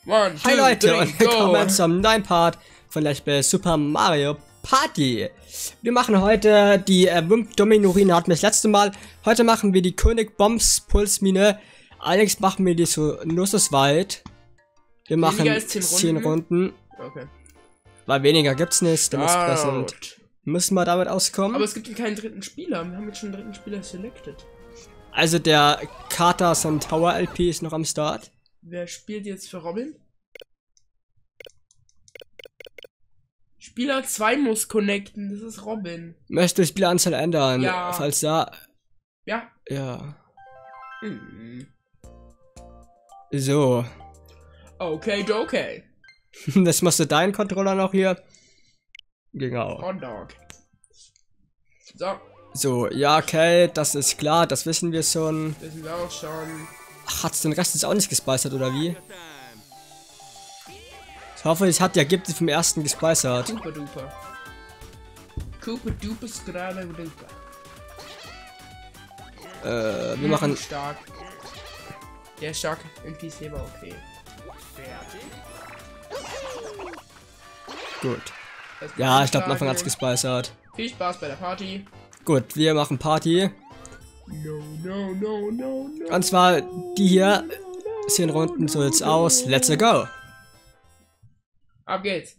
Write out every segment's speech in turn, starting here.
One, two, Hi Leute three, und go. willkommen zum neuen Part von Let's Play Super Mario Party. Wir machen heute die Domino-Ruine, hatten wir das letzte Mal. Heute machen wir die König Bombs Pulsmine. Allerdings machen wir die so Nusseswald. Wir machen 10 Runden. Okay. Weil weniger gibt's nicht. Dementsprechend müssen wir damit auskommen. Aber es gibt keinen dritten Spieler. Wir haben jetzt schon einen dritten Spieler selected. Also der Carter Tower LP ist noch am Start. Wer spielt jetzt für Robin? Spieler 2 muss connecten, das ist Robin. Möchte die Spieleranzahl ändern? Ja. Falls ja. Ja. Ja. Hm. So. Okay, okay. Das machst du deinen Controller noch hier. Genau. Hotdog. So. So, ja, okay, das ist klar, das wissen wir schon. Wissen wir auch schon. Ach, hat's den Rest jetzt auch nicht gespeichert, oder wie? Ich hoffe, es hat ja gibt vom ersten gespeichert. Super duper. Super duper gerade duper. Wir machen. Stark. Der ist stark im PC war okay. Gut. Ja, ich glaube, am Anfang hat's gespeichert. Viel Spaß bei der Party. Gut, wir machen Party. No, no, no, no, no. Und zwar die hier. 10 Runden, so jetzt aus. Let's go. Ab geht's.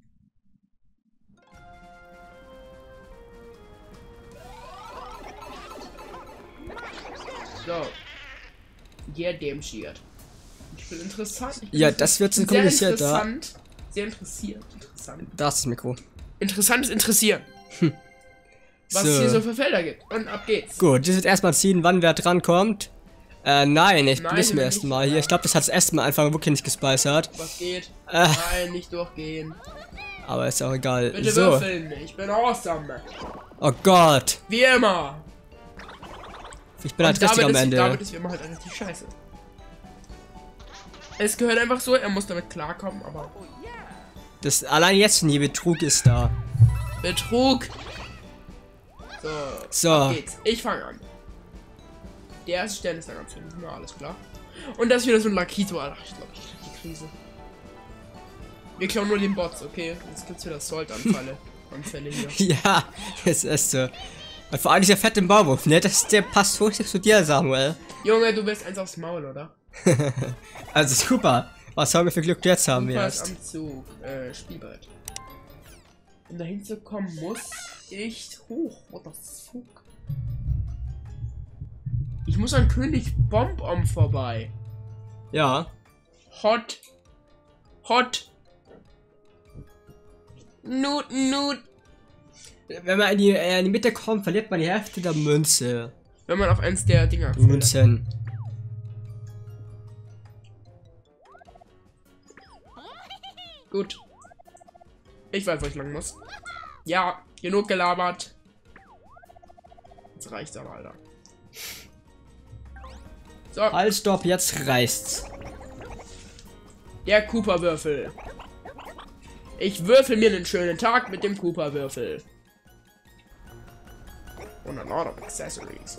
So. Yeah, dem Shirt. Ich bin interessant. Ja, das wird so sehr kompliziert da. interessant. Sehr interessiert. Interessant. Da ist das Mikro. Interessantes Interessieren. Was So. es hier so für Felder gibt. Und ab geht's. Gut, das wird erstmal ziehen, wann wer dran kommt. Nein, ich Nein, bin zum nicht. ersten Mal hier. Ich glaube, das hat das erste Mal einfach wirklich nicht gespeichert. Was geht? Äh. Nein, nicht durchgehen. Aber ist auch egal. Bitte So. würfeln. Ich bin awesome. Oh Gott. Wie immer. Ich bin halt richtig am Ende. David ist wie immer halt richtig scheiße. Es gehört einfach so, er muss damit klarkommen, aber... Das ab jetzt nie Betrug ist da. Betrug! So, ab geht's. Ich fange an. Der erste Stern ist dann ganz hinten, na alles klar. Und das ist wieder so ein Lakito, Alter. Ich glaube, ich krieg die Krise. Wir klauen nur den Bots, okay? Jetzt gibt's wieder Salt-Anfälle. Anfälle hier. Ja, das ist so. Und vor allem dieser fette Bauwurf, ne? Der passt richtig zu dir, Samuel. Junge, du bist eins aufs Maul, oder? Also super. Was haben wir für Glück jetzt haben wir Super erst. am Zug, Spielbrett. Um dahin zu kommen, muss ich hoch. What the fuck? Ich muss an König Bombom vorbei. Ja. Hot. Nut. Wenn man in die Mitte kommt, verliert man die Hälfte der Münze. Wenn man auf eins der Dinger fällt. Münzen. Gut. Ich weiß, wo ich lang muss. Ja, genug gelabert. Jetzt reicht's aber, Alter. So, Halt, stopp, jetzt reißt's. der Cooper-Würfel. Ich würfel mir einen schönen Tag mit dem Cooper-Würfel. Und a lot of accessories.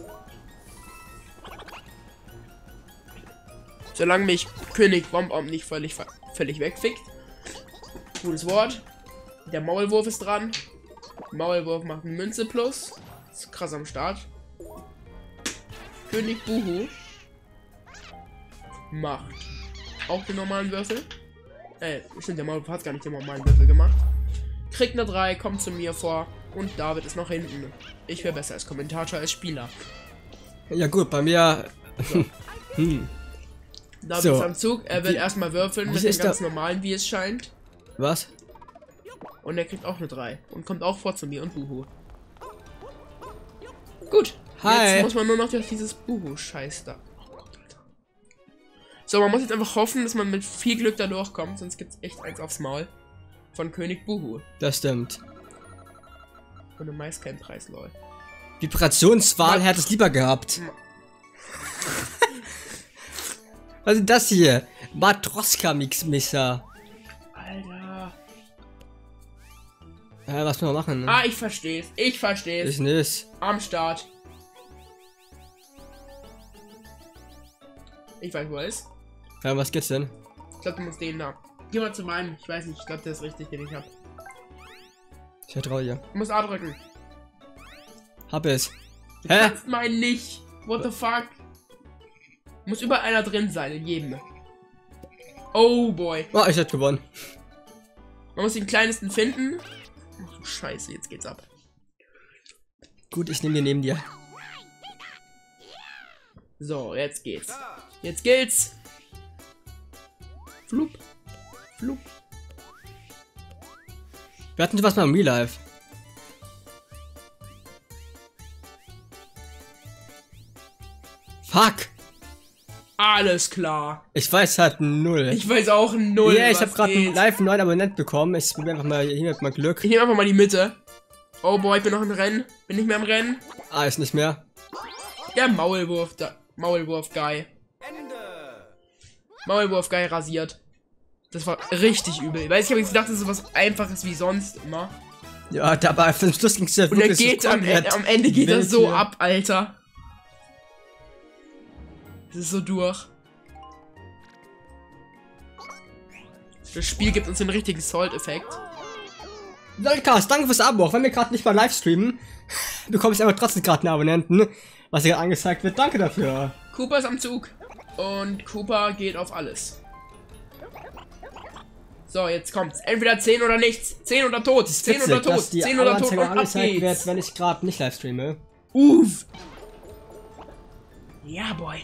Solange mich König Bombom nicht völlig wegfickt. Gutes Wort. Der Maulwurf ist dran. Maulwurf macht eine Münze plus. Ist krass am Start. König Buhu macht auch den normalen Würfel. Stimmt, der Maulwurf hat gar nicht den normalen Würfel gemacht. Kriegt eine 3, kommt zu mir vor. Und David ist noch hinten. Ich wäre besser als Kommentator, als Spieler. Ja gut, bei mir... So. David So. ist am Zug. Er will erstmal würfeln mit dem ist ganz normalen, wie es scheint. Was? Und er kriegt auch eine 3. Und kommt auch vor zu mir und Buhu. Gut. Hi. Jetzt muss man nur noch durch dieses Buhu-Scheiß da. Oh Gott, Alter. So, man muss jetzt einfach hoffen, dass man mit viel Glück da durchkommt. Sonst gibt's echt eins aufs Maul. Von König Buhu. Das stimmt. Und im Mais kein Preis, lol. Vibrationswahl hätte es lieber gehabt. Was ist das hier? Matroska-Mixer. Alter. Was müssen wir machen? Ne? Ah, ich versteh's. Ich versteh's. Ich nicht. Am Start. Ich weiß, wo er ist. Was geht's denn? glaube, du musst den da. Geh mal zu meinem. Ich weiß nicht, ich glaube, der ist richtig, den ich habe. Ich vertraue dir. Du musst A drücken. Hab es. Du Hä? kannst meinen nicht. What the fuck? Muss über einer drin sein, in jedem. Oh boy. Oh, ich hätte gewonnen. Man muss den kleinsten finden. Ach du Scheiße, jetzt geht's ab. Gut, ich nehme den neben dir. So, jetzt geht's. Jetzt geht's. Flup. Flup. Wir hatten was mal im Real Life. Fuck. Alles klar. Ich weiß halt null. Ich weiß auch null. Ja, ich was habe gerade geht. live einen neuen Abonnent bekommen. Ich probiere einfach mal hier mit mal Glück. Ich nehme einfach mal die Mitte. Oh boy, ich bin noch im Rennen. Bin nicht mehr im Rennen. Ah, ist nicht mehr. Der Maulwurf, Maulwurf-Guy. Maulwurf-Guy rasiert. Das war richtig übel. Weil ich habe gedacht, das ist so was Einfaches wie sonst immer. Ja, dabei für den Schluss ging es ja Und er wirklich geht so am Ende geht er wild so hier. ab, Alter. Das ist so durch. Das Spiel gibt uns den richtigen Salt-Effekt. Leute, danke fürs Abo. Auch wenn wir gerade nicht mal live streamen, bekomme ich aber trotzdem gerade einen Abonnenten, was hier angezeigt wird. Danke dafür. Cooper ist am Zug. Und Cooper geht auf alles. So, jetzt kommt's. Entweder 10 oder nichts. 10 oder tot. 10 oder tot. Dass die 10 oder tot. Anzeige Und ab angezeigt wird, geht's. wenn ich gerade nicht live streame. Uff. Ja, boy.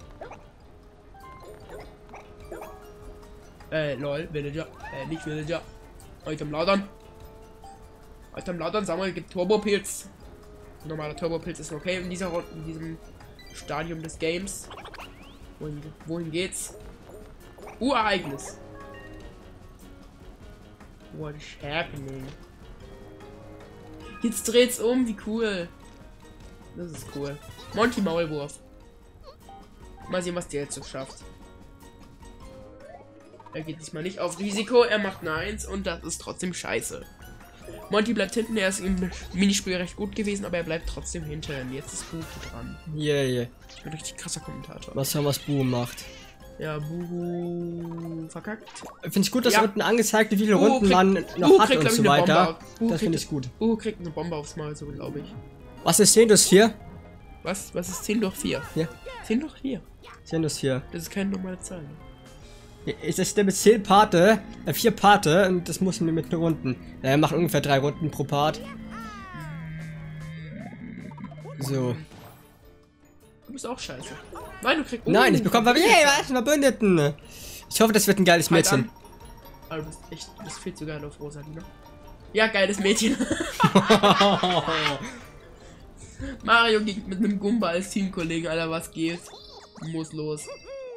Lol, Villager. Nicht Villager. Item laudern. Item laudern. Samuel gibt Turbopilz. Normaler Turbopilz ist okay in dieser Runde, in diesem Stadium des Games. Wohin geht's? Ereignis. What is happening? Jetzt dreht's um, wie cool. Das ist cool. Monty Maulwurf. Mal sehen, was der jetzt so schafft. Er geht diesmal nicht auf Risiko, er macht eine 1 und das ist trotzdem scheiße. Monty bleibt hinten, er ist im Minispiel recht gut gewesen, aber er bleibt trotzdem hinten. Jetzt ist Buhu dran. Yeah. Ich bin ein richtig krasser Kommentator. Was haben was Buhu macht. Ja, Buhu verkackt. Finde ich gut, dass Ja. unten angezeigt, wie viele Buhu Runden kriegt- man noch Buhu hat kriegt, und glaub so ich, eine weiter. Bombe. Buhu Das finde kriegt- ich gut. Buhu kriegt eine Bombe aufs Maul, so glaube ich. Was ist 10 durch 4? Was ist 10 durch 4? Ja. 10 durch 4. 10 durch 4. Das ist keine normale Zahl. Ist das mit 10 Parte, 4 Parte und das muss man mit den Runden. Er macht ungefähr 3 Runden pro Part. So. Du bist auch scheiße. Nein, du kriegst. Nein, ich bekomme was Verbündeten. Ich hoffe, das wird ein geiles Halt Mädchen. an. Aber du bist viel zu geil auf Rosalina. Ja, geiles Mädchen. Mario geht mit einem Gumba als Teamkollegen, Alter, was geht? Muss los.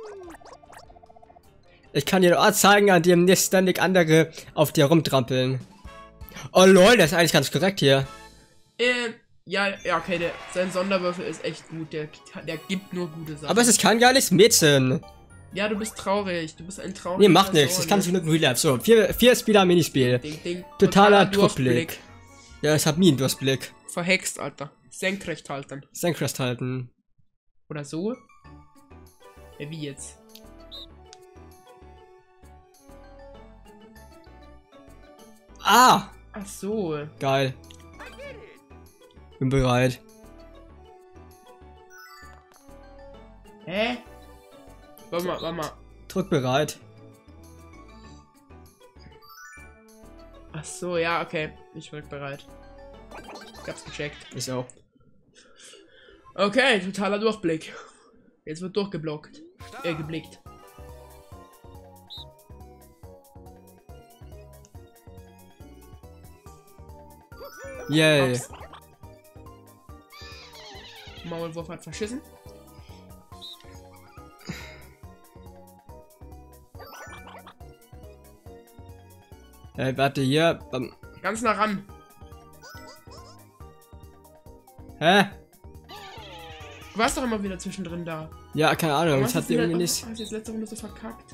Ich kann dir Ort zeigen, an dem nicht ständig andere auf dir rumtrampeln. Oh lol, das ist eigentlich ganz korrekt hier. Ja, okay, sein Sonderwürfel ist echt gut, der gibt nur gute Sachen. Aber es ist kein geiles Mädchen. Ja, du bist traurig, du bist ein trauriger. Nee, macht nichts, ich kann es nur in Real Life. So, 4 Spieler Minispiel. Ding, ding. Totaler Durchblick. Durchblick. Ja, ich hab nie einen Durchblick. Verhext, Alter. Senkrecht halten. Senkrecht halten. Oder so? Ja, wie jetzt? Ah! Ach so. Geil. Bin bereit. Hä? Warte mal. Drück bereit. Ach so, ja, okay. Ich bin bereit. Ich hab's gecheckt. Ich auch. Okay, totaler Durchblick. Jetzt wird durchgeblockt. Geblickt. Yay. Ups. Maulwurf hat verschissen. Hey, warte hier. Ganz nah ran. Hä? Du warst doch immer wieder zwischendrin da. Ja, keine Ahnung, das Was hat irgendwie nicht. Hast du jetzt letzte Runde so verkackt?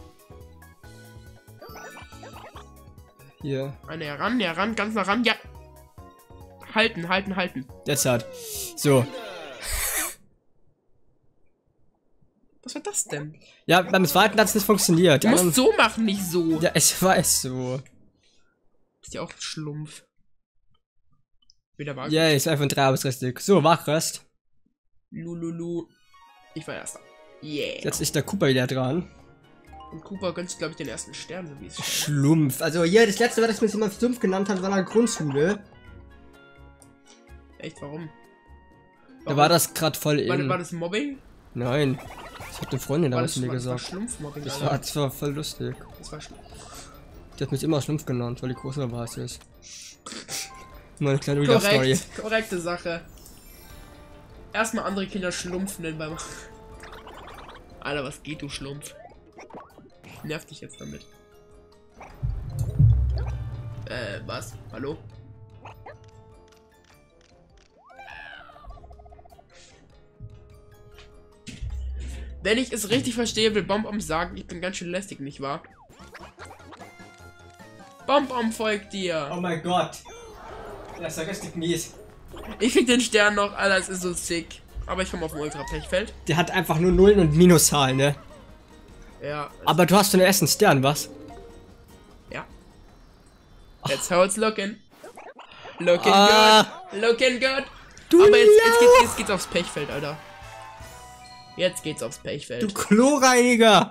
Hier. Näher ran, ganz nah ran. Ja. Halten. Jetzt hat. So. Was war das denn? Ja, beim zweiten hat es nicht funktioniert. Du musst so machen, nicht so. Ja, ich weiß so. Ist ja auch ein Schlumpf. Wieder war Ja, ist einfach ein 3 richtig. So, Wachrest. Lululu. Ich war erster. Yeah. Jetzt ist der Cooper wieder dran. Und Cooper gönnt, glaube ich, den ersten Stern, so wie es scheint. Schlumpf. Also hier, das letzte Mal, das mir jemand Schlumpf genannt hat, war eine Grundschule. Echt, warum? Da war das gerade voll in. War das Mobbing? Nein. Das hat eine Freundin damals zu mir Das war gesagt. Schlumpfmobbing, Das war voll lustig. Das war Schlumpf. Die hat mich immer Schlumpf genannt, weil die große war ist. Meine kleine Real-Story. Korrekte Sache. Erstmal andere Kinder Schlumpf nennen beim... Alter, was geht, du Schlumpf? Nerv dich jetzt damit. Was? Hallo? Wenn ich es richtig verstehe, will Bonbon sagen, ich bin ganz schön lästig, nicht wahr? Bonbon folgt dir. Oh mein Gott. Das ist ja richtig mies. Ich krieg den Stern noch, Alter, es ist so sick. Aber ich komme auf ein Ultra-Pechfeld. Der hat einfach nur Nullen und Minuszahlen, ne? Ja. Aber du hast den ersten Stern, was? Ja. That's how it's looking. Looking good. Looking good. Aber jetzt geht's aufs Pechfeld, Alter. Jetzt geht's aufs Pechfeld. Du Kloreiniger!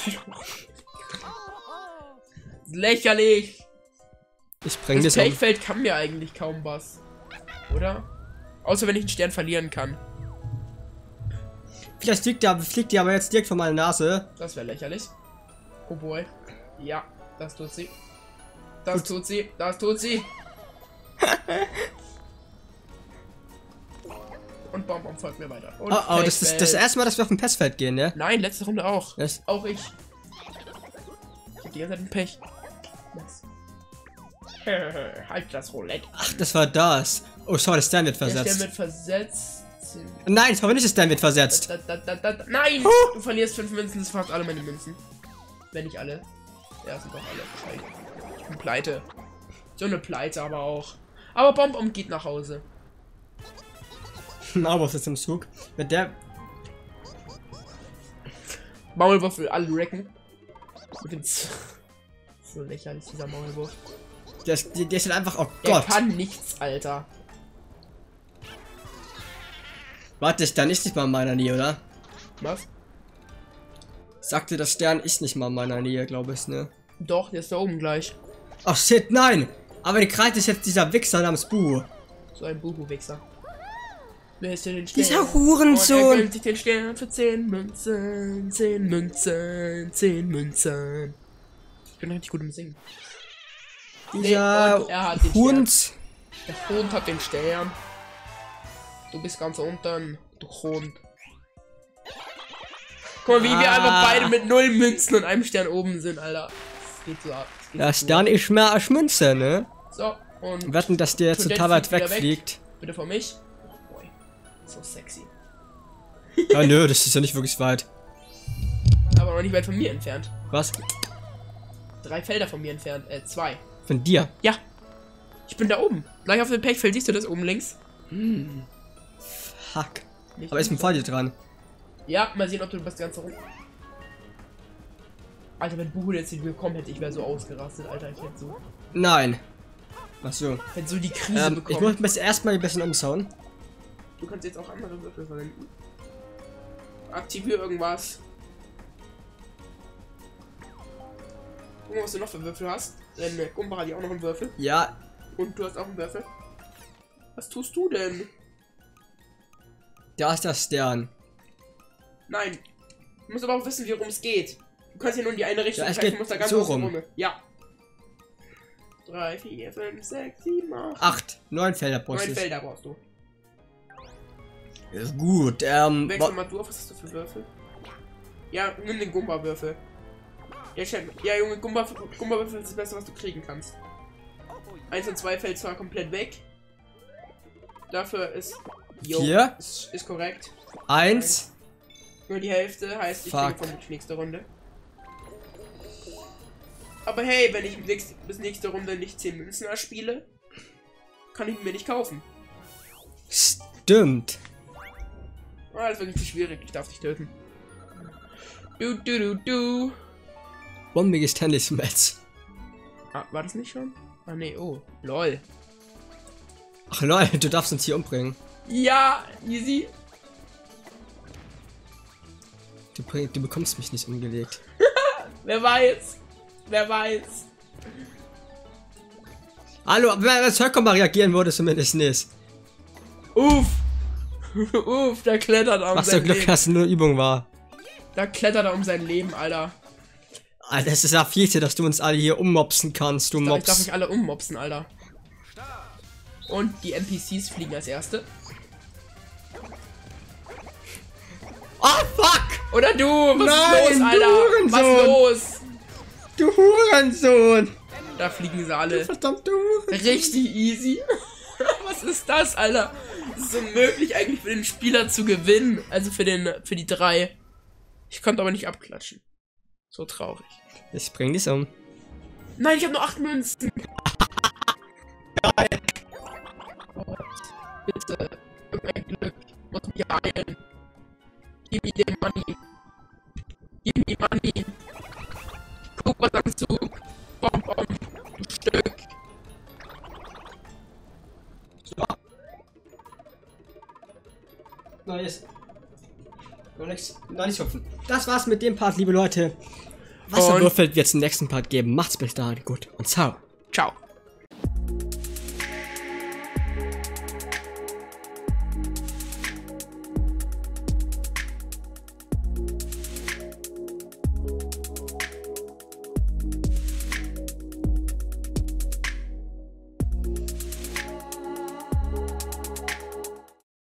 Lächerlich. Ich bring Das das Pechfeld kann mir eigentlich kaum was. Oder? Außer wenn ich einen Stern verlieren kann. Vielleicht fliegt die aber jetzt direkt vor meiner Nase. Das wäre lächerlich. Oh boy. Ja, das tut sie. Das tut sie. Das tut sie. Und Bonbon folgt mir weiter. Und oh, das ist das erste Mal, dass wir auf dem Pestfeld gehen, ne? Nein, letzte Runde auch. Was? Auch ich. Ich hab die ganze Zeit ein Pech. Was? Halt das Roulette. Ach, das war das. Oh, schau, der Stern wird versetzt. Der wird versetzt. Nein, ich hoffe nicht, der Stern wird versetzt. Nein! Du verlierst 5 Münzen, das sind fast alle meine Münzen. Wenn nicht alle. Ja, sind doch alle. Scheiße. Ich bin pleite. So eine Pleite aber auch. Aber Bonbon geht nach Hause. Aber ist im Zug. Mit der. Maulwurf will alle wrecken. So lächerlich, dieser Maulwurf. Der ist halt einfach. Oh Der Gott. kann nichts, Alter. Warte, der Stern ist nicht mal in meiner Nähe, oder? Was? Sagte, der Stern ist nicht mal in meiner Nähe, glaube ich, ne? Doch, der ist da oben gleich. Ach shit, nein! Aber die Kreide ist jetzt dieser Wichser namens Bu. So ein Buhu-Wichser. Wer ist denn den Stern? Dieser Hurensohn! Und er gönnt sich den Stern für 10 Münzen, 10 Münzen, 10 Münzen. Ich bin richtig gut im Singen. Dieser und er hat den Hund. Stern. Der Hund hat den Stern. Du bist ganz unten, du Hund. Guck mal, wie wir einfach beide mit 0 Münzen und einem Stern oben sind, Alter. Das geht so ab. Der Stern ist mehr als Münze, ne? So, und Wetten, dass der jetzt total weit wegfliegt. Bitte von mich. Oh boy. So sexy. Ja, nö, das ist ja nicht wirklich weit. Aber noch nicht weit von mir entfernt. Was? 3 Felder von mir entfernt. 2. Von dir? Ja. Ich bin da oben. Gleich auf dem Pechfeld. Siehst du das oben links? Fuck. Nicht Aber ich bin vor dir dran. Ja, mal sehen, ob du das Ganze rum... Alter, wenn Buhu jetzt nicht bekommen hätte, ich wäre so ausgerastet, Alter. Ich hätte so... Nein. Ach so. Hätte so die Krise bekommen. Ich muss mich erstmal ein bisschen umschauen. Du kannst jetzt auch andere Würfel verwenden. Aktiviere irgendwas. Guck mal, was du noch für Würfel hast. Denn Gumba hat ja auch noch einen Würfel. Ja. Und du hast auch einen Würfel. Was tust du denn? Da ist der Stern. Nein. Du musst aber auch wissen, worum es geht. Du kannst ja nur in die eine Richtung. Ja, es geht musst da ganz so außen rum. Ja. 3, 4, 5, 6, 7, 8. 8. 9 Felder 9 brauchst du. Felder brauchst du. Ist gut. Wechsel mal du auf, was hast du für Würfel? Ja, nimm den Gumba-Würfel. Ja, Junge, Gumba-Würfel ist das Beste, was du kriegen kannst. 1 und 2 fällt zwar komplett weg. Dafür ist... Jo, 4. Ist korrekt. 1. Nur die Hälfte, heißt ich Fuck. kriege vermutlich nächste Runde. Aber hey, wenn ich bis nächste Runde nicht 10 Münzen erspiele, kann ich ihn mir nicht kaufen. Stimmt. Ah, das ist wirklich zu schwierig, ich darf dich töten. Du. Bombiges Tennismatch. Ah, war das nicht schon? Ah, nee, oh. Lol. Ach lol, du darfst uns hier umbringen. Ja, easy. Du bekommst mich nicht umgelegt. Wer weiß. Hallo, wenn das Höcker mal reagieren würde, zumindest nicht. Uff, der klettert um Was sein für Glück, Leben. dass es nur Übung war. Da klettert er um sein Leben, Alter. Alter, es ist ja viel, dass du uns alle hier ummopsen kannst, du Ich darf Mops. mich alle ummopsen, Alter. Und die NPCs fliegen als erste. Oh, fuck! Oder du, was Nein, ist los, du Alter? Hurensohn. Was los? Du Hurensohn! Da fliegen sie alle. Verdammte Hurensohn! Richtig easy. Was ist das, Alter? Es ist unmöglich eigentlich für den Spieler zu gewinnen. Also für die 3. Ich konnte aber nicht abklatschen. So traurig. Ich bring dich um. Nein, ich habe nur 8 Münzen. Bitte. Irgendein Glück. Ich muss mich heilen. Gib mir den Money. Gib mir Money. Kugelzug. Bom. Stück. So. Neues. Noch nicht hopfen. Das war's mit dem Part, liebe Leute. Wasserwürfel wird es im nächsten Part geben. Macht's bis dahin gut und ciao. Ciao.